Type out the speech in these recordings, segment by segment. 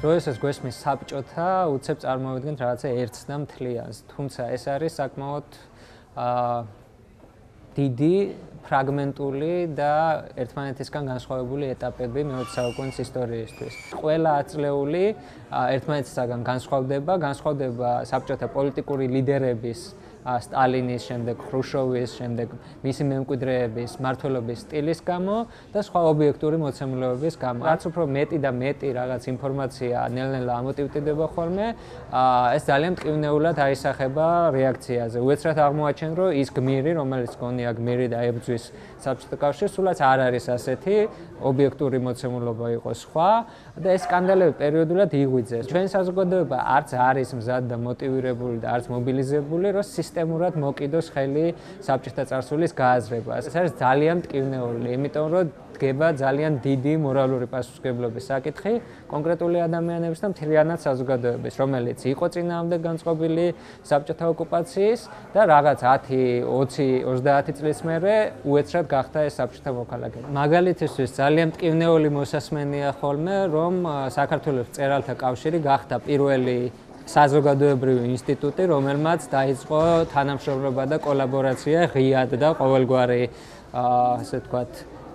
როდესაც გვესმის საბჭოთა, უცებ წარმოვიდგენთ რაღაცა ერთს და მთლიანს, თუმცა ეს არის საკმაოდ დიდი, ფრაგმენტული და ერთმანეთისგან განსხვავებული ეტაპები მე-20 საუკუნის ისტორიისთვის. ყველა აწლეული ერთმანეთისგან განსხვავდება საბჭოთა პოლიტიკური ლიდერების სტალინის, შემდეგ ხრუშოვის, შემდეგ მისი მემკვიდრეების მმართველობის სტილის გამო და სხვა ობიექტური მოცემულობების გამო. რაც უფრო მეტი და მეტი რაღაც ინფორმაცია ნელ-ნელა ამოტივტივდება ხოლმე, ეს ძალიან მტკივნეულად აისახება რეაქციაზე. უეცრად აღმოაჩენ, რომ ის გმირი, რომელიც გონია გმირი და ებრძვის საბჭოთა კავშირს, სულაც არ არის ასეთი ობიექტური მოცემულობა იყოს სხვა და ეს სკანდალები პერიოდულად იღვიძეს. ჩვენი საზოგადოება არც არის მზად და მოტივირებული და არც მობილიზებული, რომ სისტემურად მოკიდოს ხელი საბჭოთა წარსულის გააზრებას. ეს არის ძალიან მტკივნეული, იმიტომ რომ დგება ძალიან დიდი მორალური პასუხისმგებლობის საკითხი კონკრეტული ადამიანების და მთლიანად საზოგადოების, რომელიც იყო წინააღმდეგ განწყობილი საბჭოთა ოკუპაციის და რაღაც 10, 20, 30 წლის მერე უეცრად გახდა ეს საბჭოთა მოქალაქე. მაგალითისთვის ძალიან მტკივნეული მოსასმენია ხოლმე, რომ საქართველოს მწერალთა კავშირი გახდა პირველი საზოგადოებრივი ინსტიტუტი, რომელმაც დაიწყო თანამშრომლობა და კოლაბორაცია ღიად და ყოველგვარი ასე ვთქვათ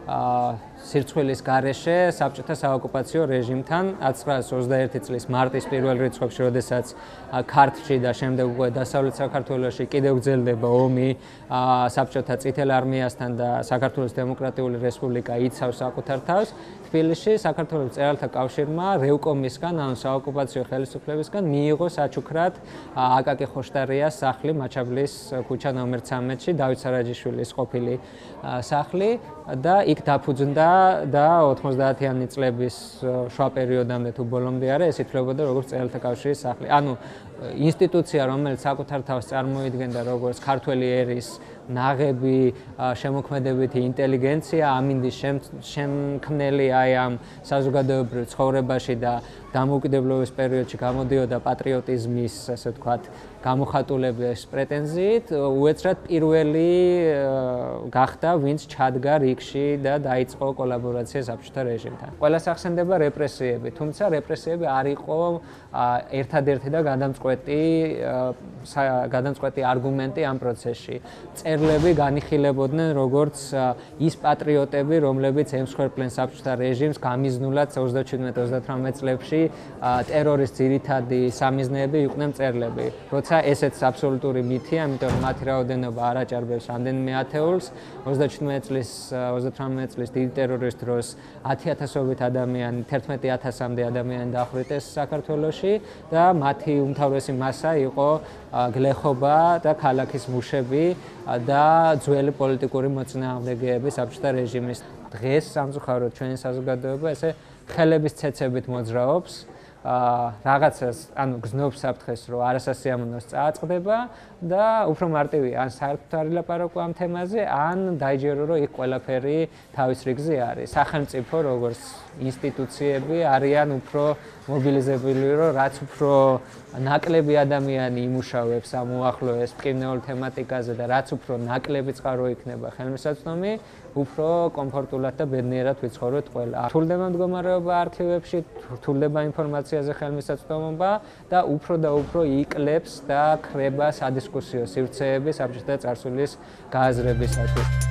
სირცხვილის გარეშე საბჭოთა საოკუპაციო რეჟიმთან 1921 წლის მარტის პირველ რიცხვებში, როდესაც ქართლში და შემდეგ უკვე დასავლეთ საქართველოში კიდევ გრძელდება ომი საბჭოთა წითელ არმიასთან და საქართველოს დემოკრატიული რესპუბლიკა იცავს საკუთარ თავს. თბილისში საქართველოს მწერალთა კავშირმა რევკომისგან, ანუ საოკუპაციო ხელისუფლებისგან მიიღო საჩუქრად აკაკი ხოშტარიას სახლი მაჩაბლის ქუჩა ნომერ 13-ში, დავით სარაჯიშვილის ყოფილი სახლი და იქ დაფუძნდა და 90-იანი წლების შუა პერიოდამდე თუ ბოლომდე არა, ეს ითვლებოდა როგორც მწერალთა კავშირის სახლი. ანუ ინსტიტუცია, რომელიც საკუთარ თავს წარმოიდგენდა როგორც ქართველი ერის ნაღები, შემოქმედებითი ინტელიგენცია, ამინდის შემქმნელი აი ამ საზოგადოებრივ ცხოვრებაში და დამოუკიდებლობის პერიოდში გამოდიოდა პატრიოტიზმის, ასე ვთქვათ, გამოხატულების პრეტენზიით, უეცრად პირველი გახდა, ვინც ჩადგა რიგში და დაიწყო კოლაბორაცია საბჭოთა რეჟიმთან. ყველას ახსენდება რეპრესიები, თუმცა რეპრესიები არ იყო ერთადერთი და გადამწყვეტი არგუმენტი ამ პროცესში. მწერლები განიხილებოდნენ როგორც ის პატრიოტები, რომლებიც ემსხვერპლენ საბჭოთა რეჟიმს გამიზნულად 27-38 წლებში ტერორის ძირითადი სამიზნეები იყვნენ მწერლები. როცა ესეც აბსოლუტური მითია, ამიტომ მათი რაოდენობა არ აჭარბებს რამდენიმე ათეულს. 38 წლის დიდი ტერორის დროს 10,000-ობით ადამიანი, 11,000-მდე ადამიანი დახვრიტეს საქართველოში და მათი უმთავრესი მასა იყო გლეხობა და ქალაქის მუშები და ძველი პოლიტიკური მოწინააღმდეგეები საბჭოთა რეჟიმის. დღეს სამწუხაროდ ჩვენი საზოგადოება ესე ხელების ცეცებით მოძრაობს, რაღაცას, ანუ გზნობს საფრთხეს, რომ არასასიამოვნოს წააწყდება და უფრო მარტივია, ან საერთოდ არ ილაპარაკო ამ თემაზე, ან დაიჯერო, რომ იქ ყველაფერი თავის რიგზე არის. სახელმწიფო როგორც ინსტიტუციები არიან უფრო მობილიზებული, რომ რაც უფრო ნაკლები ადამიანი იმუშავებს ამ უახლოეს მტკივნეულ თემატიკაზე და რაც უფრო ნაკლები წყარო იქნება ხელმისაწვდომი, უფრო კომფორტულად და ბედნიერად ვიცხოვროთ ყველა. რთულდება მდგომარეობა არქივებში, რთულდება ინფორმაციაზე ხელმისაწვდომობა და უფრო იკლებს და ქრება სადისკუსიო სივრცეები საბჭოთა წარსულის გააზრებისათვის.